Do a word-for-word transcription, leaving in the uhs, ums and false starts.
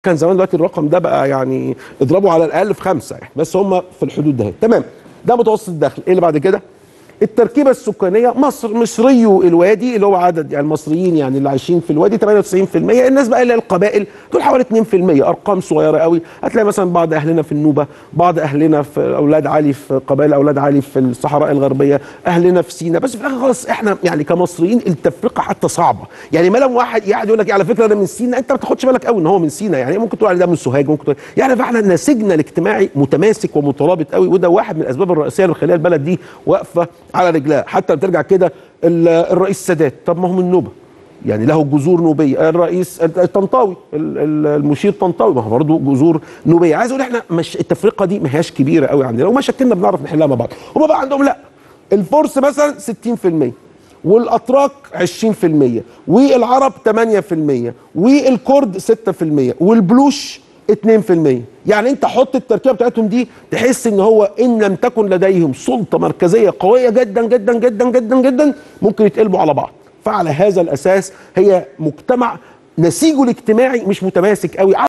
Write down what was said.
كان زمان، دلوقتي الرقم ده بقى يعني اضربوا على الاقل في خمسه يعني، بس هم في الحدود ده. تمام، ده متوسط الدخل. ايه اللي بعد كده؟ التركيبه السكانيه. مصر، مصريو الوادي اللي هو عدد يعني المصريين يعني اللي عايشين في الوادي ثمانية وتسعين بالمية. الناس بقى اللي هي القبائل دول حوالي اتنين بالمية، ارقام صغيره قوي. هتلاقي مثلا بعض اهلنا في النوبه، بعض اهلنا في اولاد علي، في قبائل اولاد علي في الصحراء الغربيه، اهلنا في سيناء. بس في الاخر خالص احنا يعني كمصريين التفرقه حتى صعبه. يعني ما لما واحد يقعد يقول لك على فكره انا من سيناء، انت ما تاخدش بالك قوي ان هو من سيناء. يعني ممكن تقول عليه ده من سوهاج، ممكن تقول يعني. فاحنا نسيجنا الاجتماعي متماسك ومترابط قوي، وده واحد من الاسباب الرئيسيه اللي مخليها البلد دي واقفه على رجلها. حتى بترجع كده الرئيس السادات، طب ما هو من النوبه يعني، له جذور نوبيه. الرئيس طنطاوي، المشير طنطاوي، ما هو برضه جذور نوبيه. عايز اقول احنا مش التفرقه دي ما هياش كبيره قوي عندنا، وما شكلنا بنعرف نحلها مع بعض. هم بقى عندهم لا، الفرس مثلا ستين بالمية، والاتراك عشرين بالمية، والعرب ثمانية بالمية، والكرد ستة بالمية، والبلوش اتنين بالمية. يعني انت حط التركيبه بتاعتهم دي تحس ان هو ان لم تكن لديهم سلطه مركزيه قويه جدا جدا جدا جدا جدا ممكن يتقلبوا على بعض. فعلى هذا الاساس هي مجتمع نسيجه الاجتماعي مش متماسك قوي.